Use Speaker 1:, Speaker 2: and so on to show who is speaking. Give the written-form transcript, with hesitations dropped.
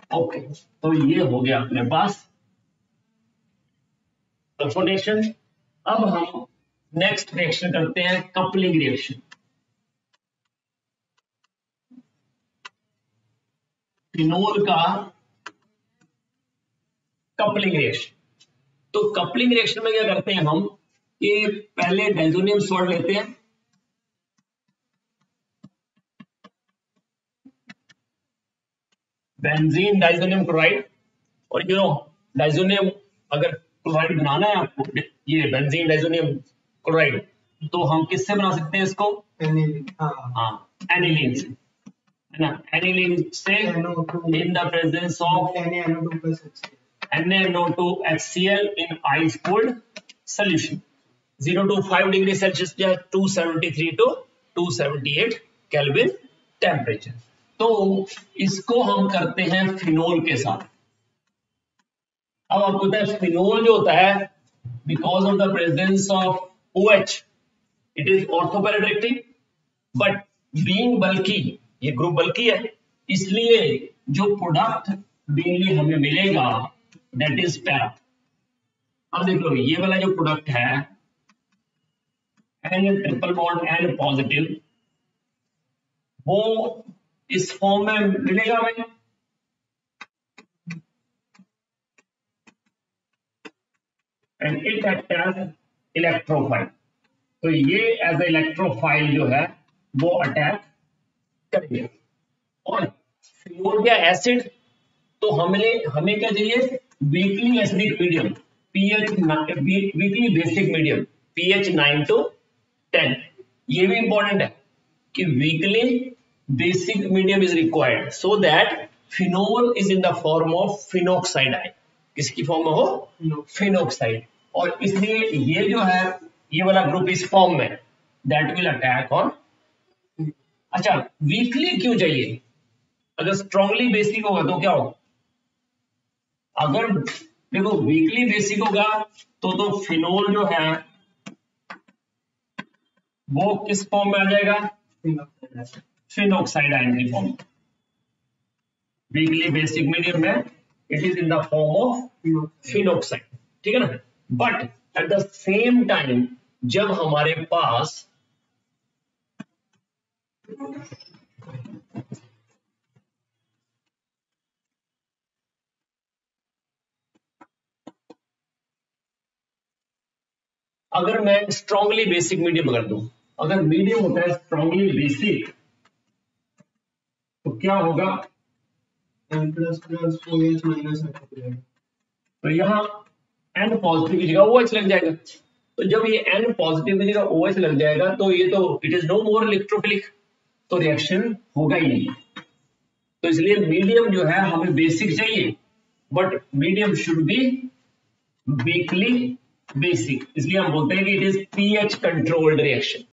Speaker 1: Okay, तो ये हो गया अपने पास सल्फोनेशन। अब हम नेक्स्ट रिएक्शन करते हैं कपलिंग रिएक्शन। फिनोल का कपलिंग रिएक्शन। तो कपलिंग रिएक्शन में क्या करते हैं हम कि पहले डाइजोनियम सॉल्ट लेते हैं, बेंजीन डाइजोनियम क्लोराइड, और डाइजोनियम अगर क्लोराइड बनाना है आपको, ये बेंजीन डाइजोनियम क्लोराइड, तो हम किससे बना सकते हैं इसको? हाँ, एनिलीन से, है ना। एनिलीन से in the presence of NaNO2HCl in ice cold solution, 0 to 5 degree Celsius या 273 to 278 केल्विन टेम्परेचर। तो इसको हम करते हैं फिनोल के साथ। अब आपको पता है फिनोल जो होता है, because of the presence of OH it is ortho para directing, but being bulky, ये ग्रुप बल्की है, इसलिए जो प्रोडक्ट मेनली हमें मिलेगा दैट इज पैरा। अब देख लो ये वाला जो प्रोडक्ट है N triple bond N positive, वो इस फॉर्म में मिलेगा भाई, and it act as electrophile. तो ये एज इलेक्ट्रोफाइल जो है वो अटैक करेंगे। और फिनोल क्या एसिड, तो हमें क्या चाहिए? Weakly acidic medium, weakly basic medium pH 9 to 10। ये भी इंपॉर्टेंट है कि weakly basic medium is required so that phenol is in the form of phenoxide ion. किसकी फॉर्म में हो? फिनोक्साइड। और इसलिए ये जो है ये वाला ग्रुप इस फॉर्म में, दैट विल अटैक ऑन। अच्छा, वीकली क्यों चाहिए? अगर स्ट्रांगली बेसिक होगा तो क्या होगा? अगर देखो वीकली बेसिक होगा तो फिनोल जो है वो किस फॉर्म में आ जाएगा? फिनोक्साइड आयन की फॉर्म। वीकली बेसिक मीडियम में it is in the form of phenoxide, ठीक है ना। But at the same time जब हमारे पास अगर मैं स्ट्रांगली बेसिक मीडियम कर दूं, अगर मीडियम होता है स्ट्रांगली बेसिक, तो क्या होगा? N plus plus OH minus तो यहाँ N पॉजिटिव की जगह OH लग जाएगा। तो जब ये N पॉजिटिव की जगह OH लग जाएगा तो ये तो it is no more electrophilic, तो रिएक्शन होगा ही नहीं। तो इसलिए मीडियम जो है हमें बेसिक चाहिए, but medium should be weakly basic, इसलिए हम बोलते हैं कि it is pH controlled reaction.